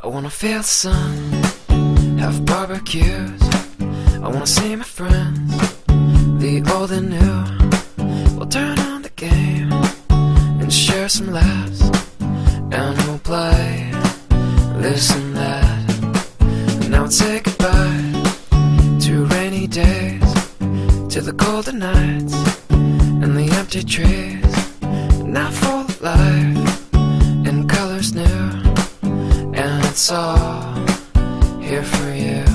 I wanna feel the sun, have barbecues. I wanna see my friends, the old and new. We'll turn on the game and share some laughs, and we'll play this and that. And I would say goodbye to rainy days, to the colder nights and the empty trees, now full of life and colors new. And it's all here for you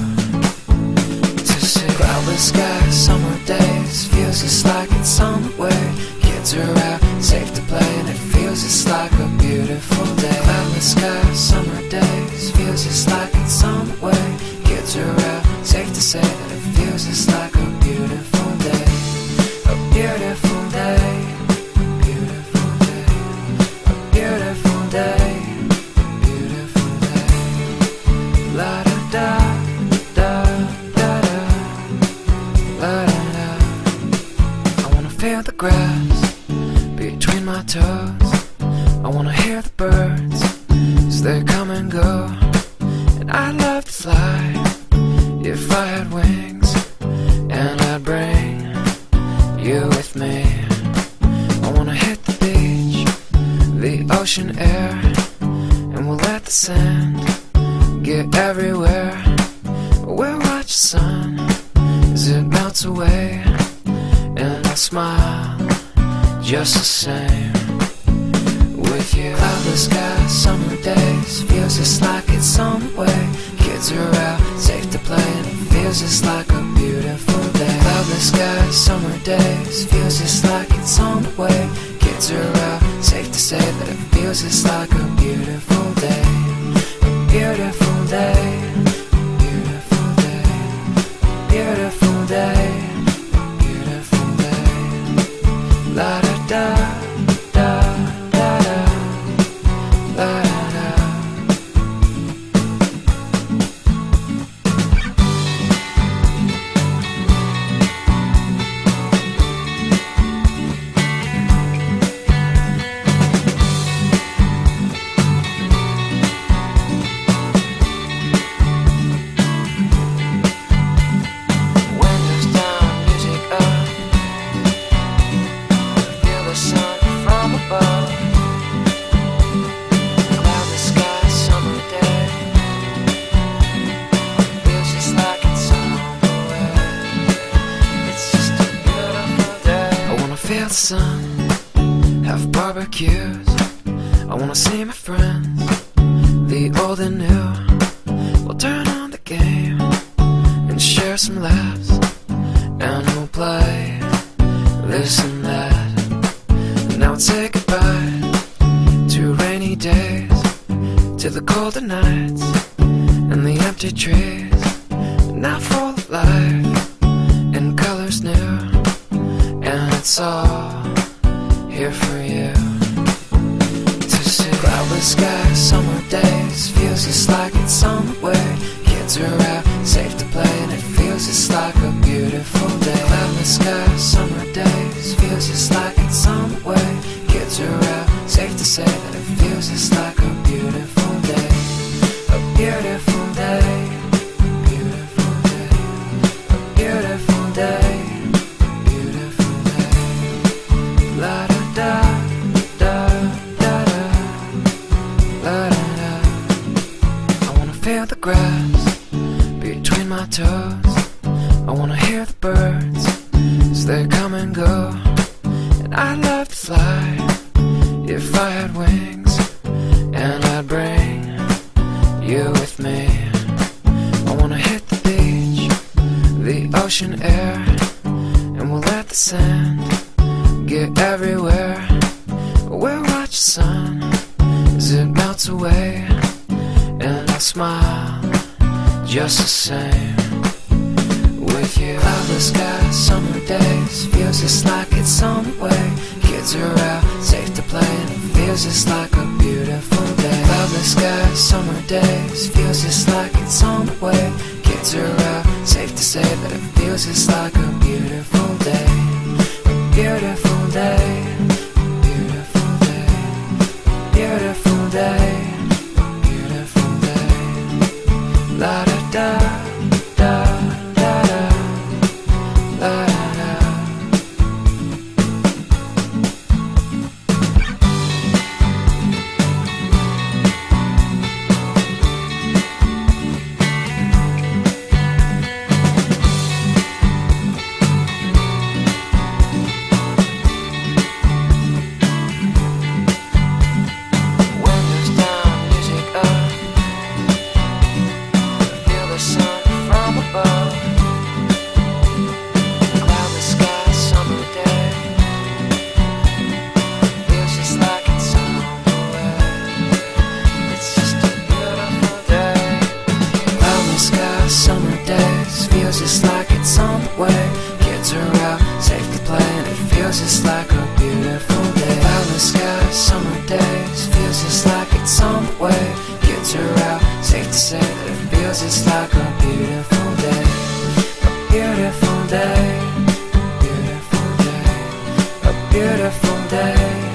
to see. Cloudless skies, summer days, feels just like it's on the way. Kids are out, safe to play, and it feels just like a beautiful day. Cloudless skies, summer days, feels just like it's on the way. Kids are out, safe to say that it feels just like a beautiful day. A beautiful day, beautiful day, a beautiful day, beautiful day. La da da da da da, la da da. I wanna feel the grass between my toes. I wanna hear the birds as they come and go. And I'd love to fly if I had wings, and I'd bring you with me. I wanna hit the beach, the ocean air, and we'll let the sand get everywhere. We'll watch the sun as it melts away, and I'll smile just the same with you. Cloudless skies, summer days, feels just like it's on the way. Kids are out, safe to play, and it feels just like a beautiful day. Cloudless skies, summer days, feels just like it's on the way. Kids are out, safe to say that it feels just like a beautiful day. A beautiful day, beautiful day, beautiful day, beautiful day. La da da da da da, la da da. Windows down, music up, feel the sun from above. Cloudless sky, summer day, feels just like it's on the way. It's just a beautiful day. I wanna feel the sun, have barbecues. I wanna see my friends, the old and new. We'll turn on the game and share some laughs, and we'll play this and that. And I would say goodbye to rainy days, to the colder nights and the empty trees, now full of life and colors new. And it's all here for you to see. Cloudless skies, summer days, feels just like it's on the way. Kids are out, safe to play, and it feels just like a beautiful day. Cloudless skies, summer days, feels just like it's on the way. Kids are out, safe to say that it feels just like a beautiful day. A beautiful day, beautiful day, a beautiful day, beautiful day. La da da da da da, la da da. I wanna feel the grass between my toes. I wanna hear the birds as they come and go. And I'd love to fly if I had wings, and I'd bring you with me. I wanna hit the beach, the ocean air, and we'll let the sand get everywhere. We'll watch the sun as it melts away, and I'll smile just the same with you. Cloudless skies, summer days, feels just like it's on the way. Kids are out, safe to play, and it feels just like a beautiful day. Cloudless skies, summer days, feels just like it's on the way. Kids are out, safe to say that it feels just like a beautiful day. A beautiful day, beautiful day, beautiful day, beautiful day. say that it feels just like a beautiful day. A beautiful day. Beautiful day. A beautiful day.